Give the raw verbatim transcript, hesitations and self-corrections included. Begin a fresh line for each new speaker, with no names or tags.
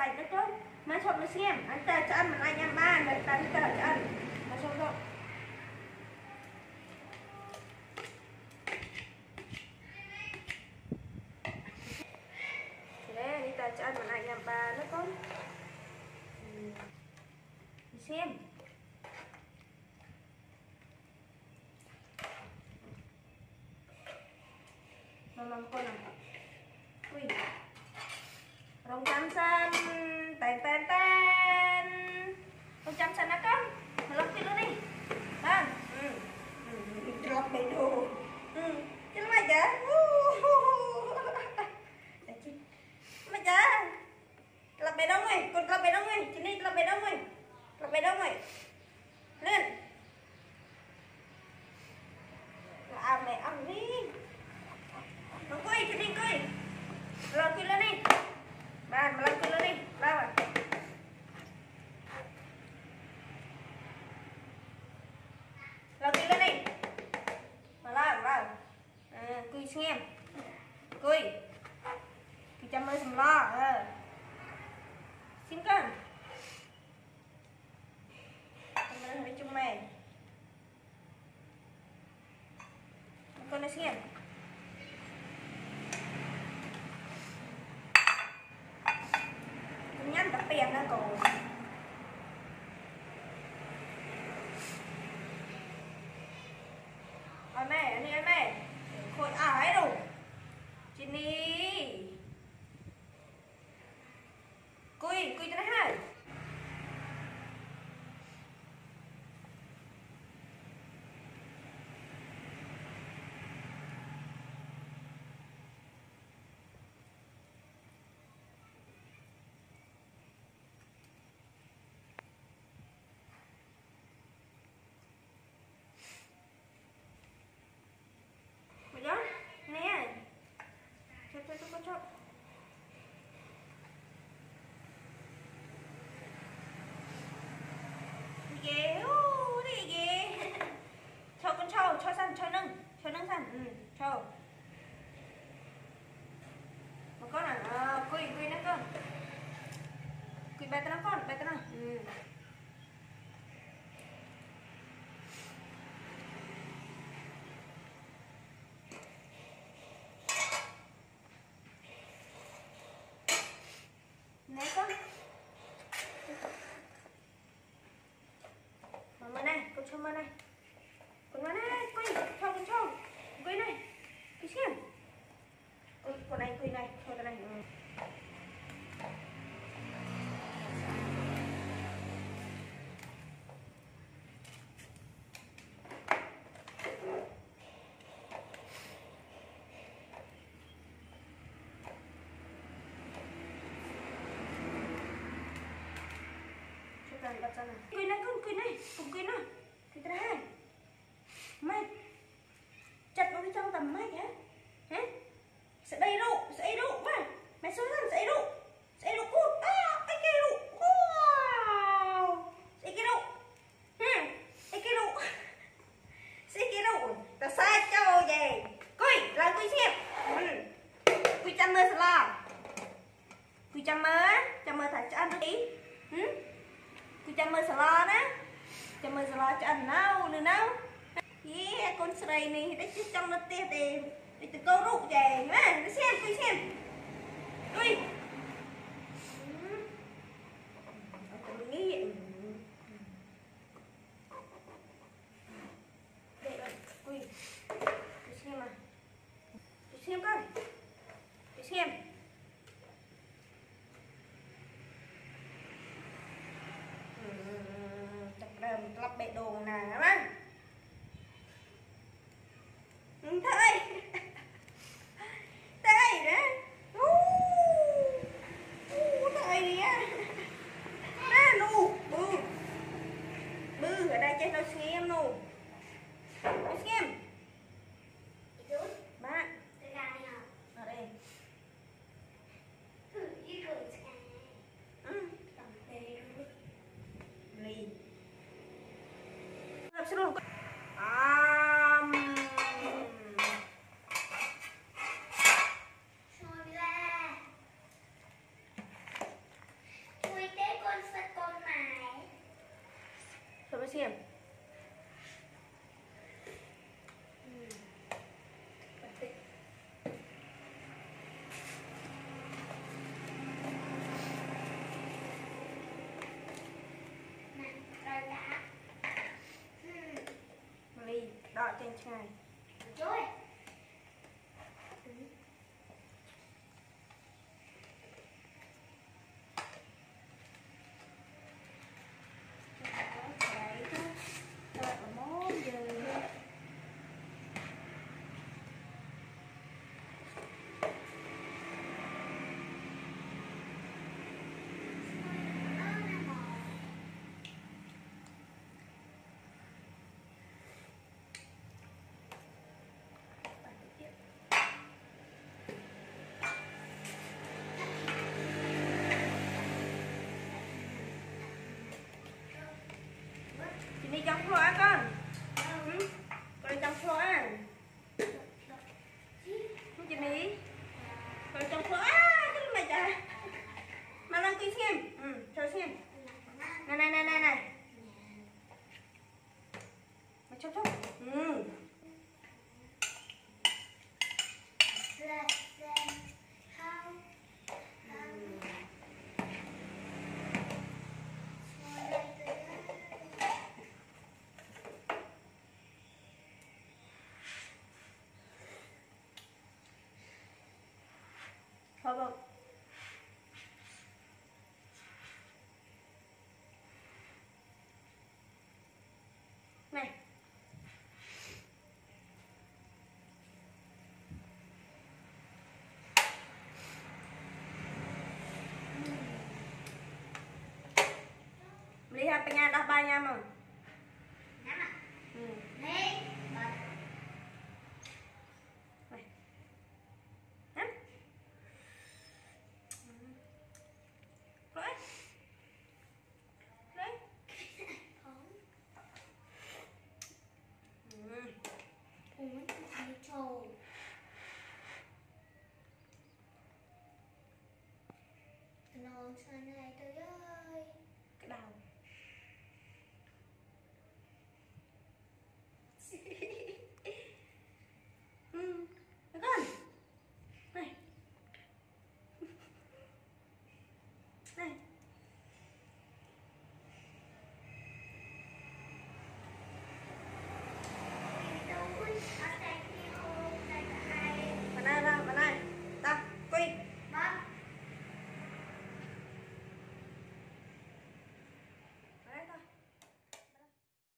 sạch nó tốt mà chọn nó xem anh ta cho ăn mà anh em ba người ta cho ăn mà chọn rồi thế đi ta cho ăn mà anh em ba nó tốt xem mama con nào ui rong chăm san tên tên tên rong chăm san nó con mà lọc cái luôn đi ha ừ ừ lọc đầy đủ ừ chứ mày chả mày chả lọc đầy đâu mày con lọc đầy đâu mày chị đi lọc đầy đâu mày lọc đầy đâu mày lên à mẹ ăn đi nó quay chị đi quay lọc cái lên đi ba mà lọc cái lên đi ba à lọc cái lên đi mà la ba à quỳ xem quỳ quỳ chăm ơi sầm lo ờ xin con chăm ơi hãy chung mày con nói xem nhắn tập tiền đó cô ôi mẹ anh đi mẹ khôi ái đâu chị đi cùi cùi cho nó hai nè cho cho cho cho đi ghê đi ghê cho con cho cho săn cho nâng cho nâng săn ừ cho mà con là à, quỳ quỳ nó con quỳ bé nó con bé nó ừ nè con mama này con cho mama này con mama này quỳ cho con cho quỳ này quỳ xem ôi con này quỳ này thôi cái này ừ. Quỳ này con quỳ này cùng quỳ nào quỳ thứ hai mày chặt nó đi trong tầm mày hả hả sẽ đầy đủ sẽ đầy đủ mà mày xuống ra sẽ đầy đủ sẽ đầy đủ cút à cái kia đủ wow cái kia đủ hả cái kia đủ cái kia đủ ta sai cho về quỳ làm quỳ xem ừ. Quỳ chăm mơ sao lo quỳ chăm mơ chăm mơ thả cho ăn đi ừ? Tôi chăm mơ lo đó chăm mơ lo cho anh nào nữa nào yeah, con sợi này đấy chứ trong nó tê tê để từ câu rụng về má nó xem tôi xem tôi tôi nghĩ vậy đây rồi tôi tôi xem mà tôi xem con tôi xem lắp bệ đồ nè má thấy thấy đó thấy đi á nè nu bư bư ở đây cho tao xem nu tao xem ba ở đây ly seluruh um, đỏ trên ngày
Trời.
đi trong floor á con. Ừ. Con đi trong floor á. Không chị đi. Con đi trong floor á, cái mày trời. Mà đang kia xem. Ừ, cho xem. Này này này này này. Mày chốc chốc. Ừ. Thôi vâng. Này. Lihat penyadap banyak mah.
Nama.
Hmm.
Nih.
Này. Hả? Lấy. Lấy. Ừ.
Ủa, cái trầu. Nó cho nên